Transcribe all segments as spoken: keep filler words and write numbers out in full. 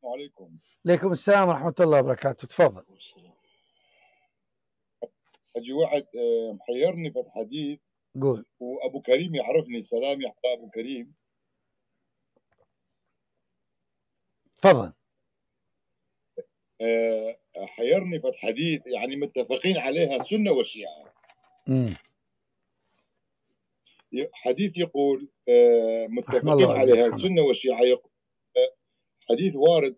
عليكم. عليكم السلام ورحمة الله وبركاته. تفضل. اجي واحد محيرني في الحديث. قول. وابو كريم يعرفني. سلام يا ابو كريم. تفضل. حيرني في الحديث، يعني متفقين عليها السنة والشيعة. امم حديث يقول متفقين الله عليها عليك. السنة والشيعة. يقول حديث وارد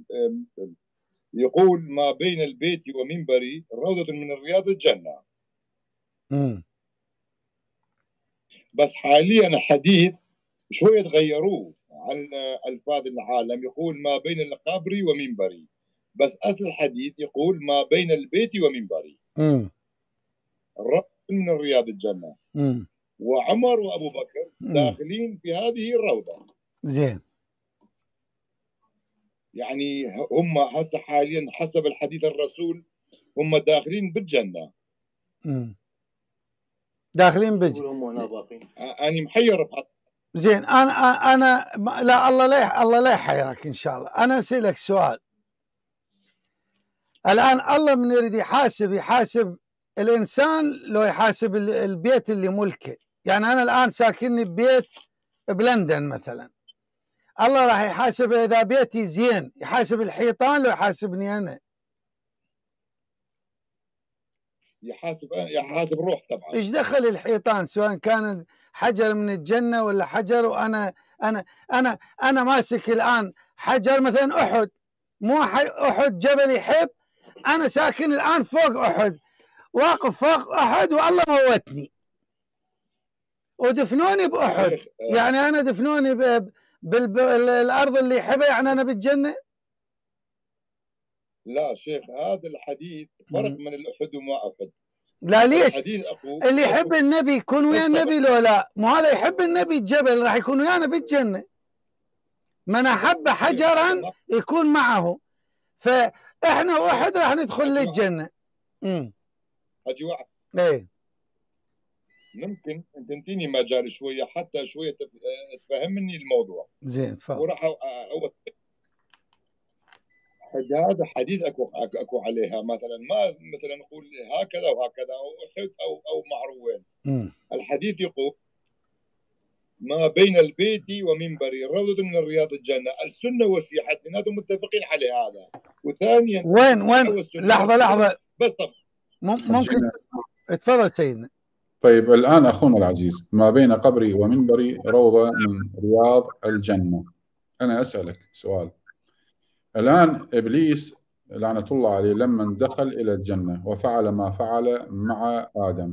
يقول ما بين البيت ومنبري روضة من رياض الجنة. امم بس حاليا الحديث شوية غيروه عن ألفاظ العالم، يقول ما بين القبر ومنبري، بس أصل الحديث يقول ما بين البيت ومنبري. امم روضة من رياض الجنة. امم وعمر وأبو بكر مم. داخلين في هذه الروضة. زين. يعني هم هسه حاليا حسب الحديث الرسول هم داخلين بالجنة. امم داخلين بالجنة. هم هنا باقين. أنا محير بحط. زين. انا انا لا الله لا الله لا يحيرك ان شاء الله. انا اسالك سؤال. الان الله من يريد يحاسب يحاسب الانسان لو يحاسب البيت اللي ملكه. يعني انا الان ساكنني ببيت بلندن مثلا، الله راح يحاسب اذا بيتي زين، يحاسب الحيطان لو يحاسبني انا؟ يحاسب يحاسب روح طبعا. ايش دخل الحيطان سواء كان حجر من الجنه ولا حجر؟ وانا انا انا انا ماسك الان حجر مثلا احد، مو احد جبل يحب. انا ساكن الان فوق احد، واقف فوق احد والله موتني ودفنوني باحد. يعني انا دفنوني بالارض اللي يحبها، يعني انا بالجنه؟ لا شيخ، هذا الحديث فرق من الاحد وما احد. لا ليش؟ اللي يحب النبي يكون ويا النبي لو لا؟ مو هذا يحب النبي الجبل راح يكون ويانا بالجنه. من احب حجرا يكون معه، فاحنا واحد راح ندخل للجنه. امم اجي واحد. ايه ممكن انت تنتيني مجال شويه حتى شويه تفهمني الموضوع. زين تفضل. وراح اول هذا حديث اكو اكو عليها مثلا، ما مثلا نقول هكذا وهكذا او احد او او معروين. امم الحديث يقول ما بين البيت ومنبري روضة من رياض الجنة. السنة والشيعة اثنيناتهم متفقين على هذا. وثانيا وين وين لحظة لحظة بس طب ممكن تفضل سيدنا. طيب الآن أخونا العزيز، ما بين قبري ومنبري روضة من رياض الجنة. أنا أسألك سؤال. الآن إبليس لعنة الله عليه لما دخل إلى الجنة وفعل ما فعل مع آدم،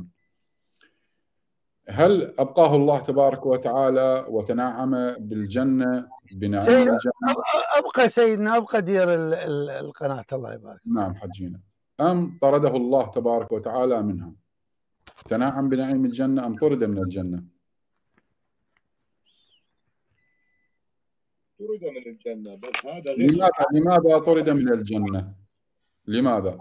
هل أبقاه الله تبارك وتعالى وتنعم بالجنة بنعيم سيد الجنة؟ أبقى سيدنا أبقى دير القناة الله يبارك. نعم حجينا. أم طرده الله تبارك وتعالى منها؟ تنعم بنعيم الجنة أم طرد من الجنة؟ طرد من الجنة. بس هذا غير. لماذا لماذا طرد من الجنة؟ لماذا؟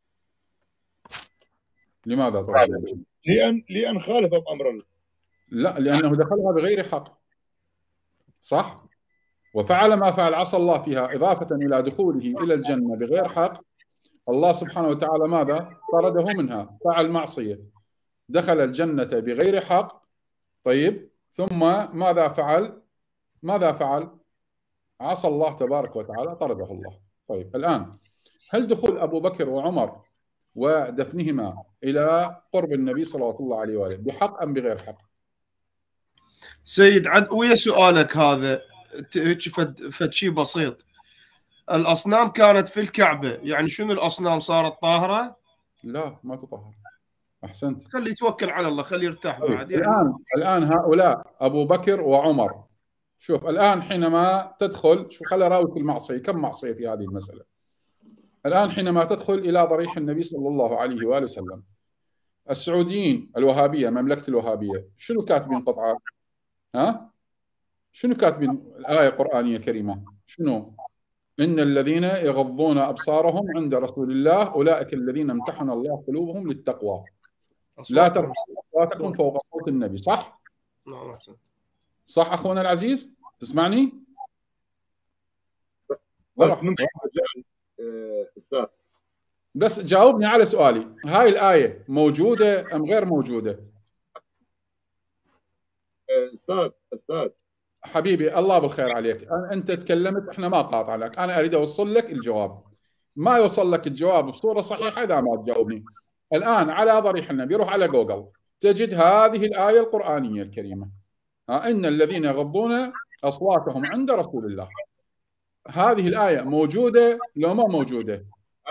لماذا طرد من الجنة؟ لأن لأن خالف بأمر الله. لا، لأنه دخلها بغير حق. صح؟ وفعل ما فعل، عصى الله فيها، إضافة إلى دخوله إلى الجنة بغير حق. الله سبحانه وتعالى ماذا؟ طرده منها، فعل معصية، دخل الجنة بغير حق. طيب ثم ماذا فعل؟ ماذا فعل؟ عصى الله تبارك وتعالى، طرده الله. طيب الآن هل دخول أبو بكر وعمر ودفنهما إلى قرب النبي صلى الله عليه وآله بحق أم بغير حق؟ سيد عد ويا سؤالك هذا فد شيء بسيط. الأصنام كانت في الكعبة، يعني شنو الأصنام صارت طاهرة؟ لا ما تطهر. أحسنت. خليه يتوكل على الله، خليه يرتاح طيب. بعد. يعني الآن الآن هؤلاء أبو بكر وعمر، شوف الآن حينما تدخل، شوف خلي راوي المعصية، كم معصية في هذه المسألة. الآن حينما تدخل إلى ضريح النبي صلى الله عليه وآله وسلم، السعوديين الوهابية، مملكة الوهابية، شنو كاتبين قطعة؟ ها؟ شنو كاتبين الآية القرآنية الكريمة؟ شنو؟ إن الذين يغضون أبصارهم عند رسول الله أولئك الذين امتحن الله قلوبهم للتقوى. لا ترفعوا أصواتكم فوق صوت النبي. صح؟ نعم. صح أخونا العزيز؟ تسمعني؟ بس ممكن استاذ بس جاوبني على سؤالي، هاي الآية موجودة أم غير موجودة؟ استاذ استاذ حبيبي الله بالخير عليك، أنت تكلمت احنا ما قاطع لك، أنا أريد أوصل لك الجواب. ما يوصل لك الجواب بصورة صحيحة إذا ما تجاوبني. الآن على ضريح النبي روح على جوجل تجد هذه الآية القرآنية الكريمة، ها إن الذين يغضون أصواتهم عند رسول الله. هذه الآية موجودة لو ما موجودة؟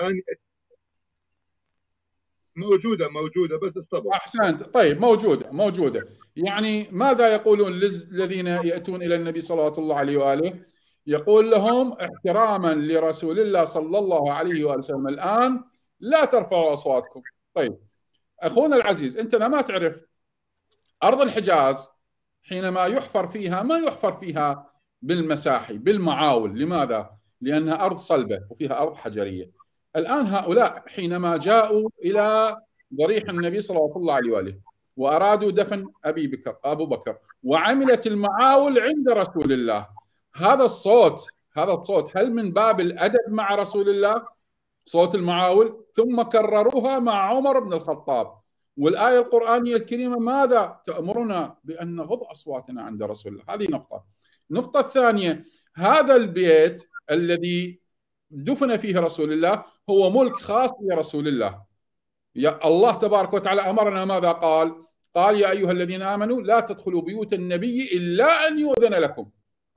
موجودة موجودة بس استبر. أحسنت. طيب موجودة موجودة يعني ماذا يقولون للذين يأتون إلى النبي صلى الله عليه وآله؟ يقول لهم احتراما لرسول الله صلى الله عليه وآله وسلم الآن لا ترفعوا أصواتكم. طيب أخونا العزيز، أنت ما تعرف أرض الحجاز حينما يحفر فيها ما يحفر فيها بالمساحي بالمعاول. لماذا؟ لأنها أرض صلبة وفيها أرض حجرية. الآن هؤلاء حينما جاءوا إلى ضريح النبي صلى الله عليه وآله وأرادوا دفن أبي بكر أبو بكر وعملت المعاول عند رسول الله، هذا الصوت هذا الصوت هل من باب الأدب مع رسول الله؟ صوت المعاول. ثم كرروها مع عمر بن الخطاب، والآية القرآنية الكريمة ماذا تأمرنا؟ بأن نغض أصواتنا عند رسول الله. هذه نقطة. النقطة الثانية، هذا البيت الذي دفن فيه رسول الله هو ملك خاص لرسول الله. يا الله تبارك وتعالى أمرنا ماذا قال؟ قال يا أيها الذين آمنوا لا تدخلوا بيوت النبي إلا أن يؤذن لكم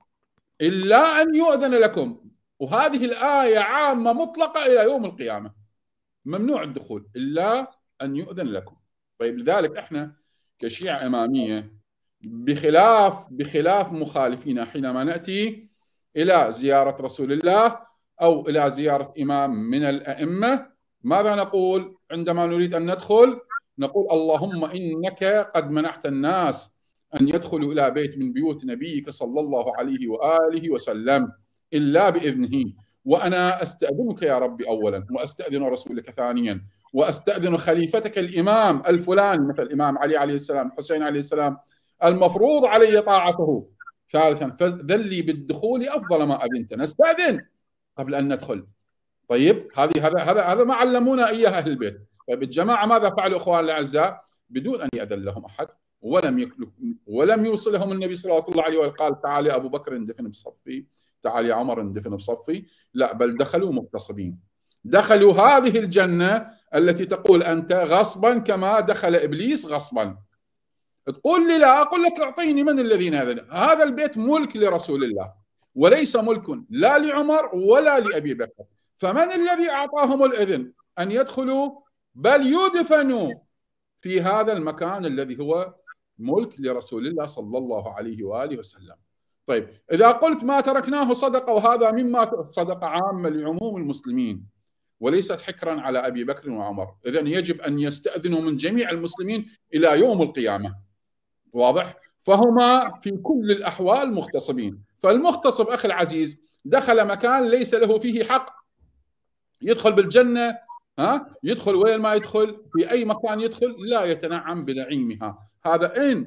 إلا أن يؤذن لكم. وهذه الآية عامة مطلقة إلى يوم القيامة، ممنوع الدخول إلا أن يؤذن لكم. طيب لذلك إحنا كشيعة إمامية بخلاف بخلاف مخالفينا حينما نأتي إلى زيارة رسول الله أو إلى زيارة إمام من الأئمة، ماذا نقول عندما نريد أن ندخل؟ نقول اللهم إنك قد منحت الناس أن يدخلوا إلى بيت من بيوت نبيك صلى الله عليه وآله وسلم إلا بإذنه، وأنا أستأذنك يا ربي أولا، وأستأذن رسولك ثانيا، وأستأذن خليفتك الإمام الفلاني مثل الإمام علي عليه السلام الحسين عليه السلام المفروض علي طاعته ثالثا، فذلي بالدخول أفضل ما أذنت، نستأذن قبل أن ندخل. طيب هذه هذا هذا هذا ما علمونا إياه أهل البيت. طيب الجماعة ماذا فعلوا إخوان الأعزاء؟ بدون أن يأذن لهم أحد ولم يكلف ولم يوصلهم النبي صلى الله عليه وسلم قال تعال يا أبو بكر اندفن بصفي، تعال يا عمر اندفن بصفي، لا بل دخلوا مغتصبين. دخلوا هذه الجنة التي تقول أنت غصبا كما دخل إبليس غصبا. تقول لي لا، أقول لك أعطيني من الذين هذا هذا البيت ملك لرسول الله وليس ملك لا لعمر ولا لأبي بكر، فمن الذي أعطاهم الإذن أن يدخلوا بل يدفنوا في هذا المكان الذي هو ملك لرسول الله صلى الله عليه وآله وسلم؟ طيب إذا قلت ما تركناه صدقة، وهذا مما صدقة عامة لعموم المسلمين وليست حكرا على أبي بكر وعمر، إذن يجب أن يستأذنوا من جميع المسلمين إلى يوم القيامة. واضح؟ فهما في كل الأحوال مغتصبين. فالمغتصب أخي العزيز دخل مكان ليس له فيه حق، يدخل بالجنة ها يدخل وين ما يدخل في أي مكان يدخل لا يتنعم بنعيمها. هذا إن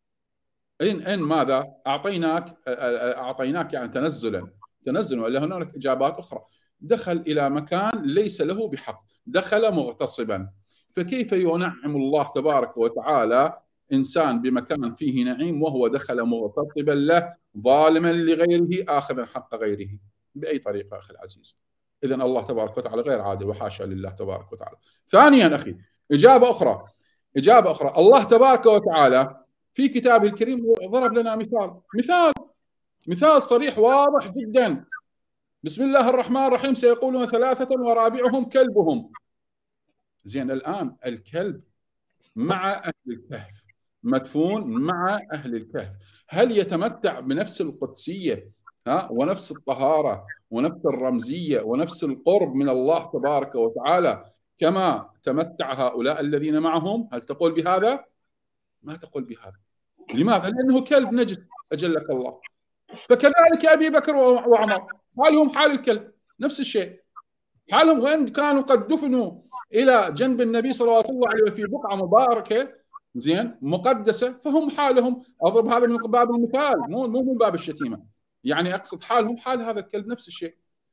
إن إن ماذا أعطيناك أعطيناك يعني تنزلا تنزلا، ولا هناك إجابات أخرى. دخل إلى مكان ليس له بحق، دخل مغتصبا، فكيف ينعم الله تبارك وتعالى إنسان بمكان فيه نعيم وهو دخل مغتصبا له ظالما لغيره آخذا حق غيره؟ بأي طريقة أخي العزيز؟ إذن الله تبارك وتعالى غير عادل وحاشا لله تبارك وتعالى. ثانيا أخي إجابة أخرى إجابة أخرى الله تبارك وتعالى في كتابه الكريم ضرب لنا مثال مثال مثال صريح واضح جدا. بسم الله الرحمن الرحيم سيقولون ثلاثة ورابعهم كلبهم. زين الآن الكلب مع أهل الكهف مدفون مع أهل الكهف، هل يتمتع بنفس القدسية ها ونفس الطهارة ونفس الرمزية ونفس القرب من الله تبارك وتعالى كما تمتع هؤلاء الذين معهم؟ هل تقول بهذا؟ ما تقول بهذا. لماذا؟ لأنه كلب نجس أجلك الله. فكذلك أبي بكر وعمر حالهم حال الكلب، نفس الشيء حالهم، وإن كانوا قد دفنوا إلى جنب النبي صلى الله عليه وسلم في بقعة مباركة زين مقدسة، فهم حالهم. أضرب هذا من باب المثال مو مو من باب الشتيمة، يعني أقصد حالهم حال هذا الكلب نفس الشيء.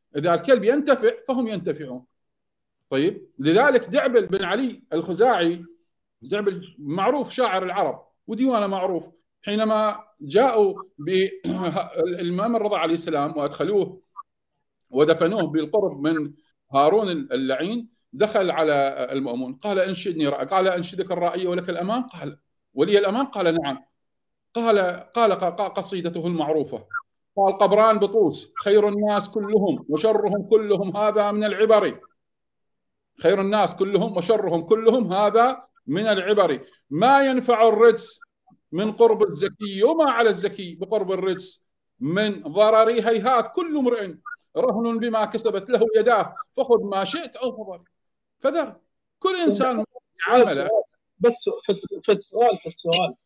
إذا الكلب ينتفع فهم ينتفعون. طيب لذلك دعبل بن علي الخزاعي، دعبل معروف شاعر العرب وديوانه معروف، حينما جاءوا بالإمام الرضا عليه السلام وأدخلوه ودفنوه بالقرب من هارون اللعين، دخل على المأمون قال انشدني رأي، قال انشدك الرأي ولك الأمان، قال ولي الأمان، قال نعم. قال قال قصيدته المعروفة، قال قبران بطوس خير الناس كلهم وشرهم كلهم هذا من العبر، خير الناس كلهم وشرهم كلهم هذا من العبر، ما ينفع الرجس من قرب الزكي وما على الزكي بقرب الرجس من ضرر، هيهات كل امرئ رهن بما كسبت له يداه فخذ ما شئت او فضل. فذر كل انسان عمله. بس فت سؤال فت سؤال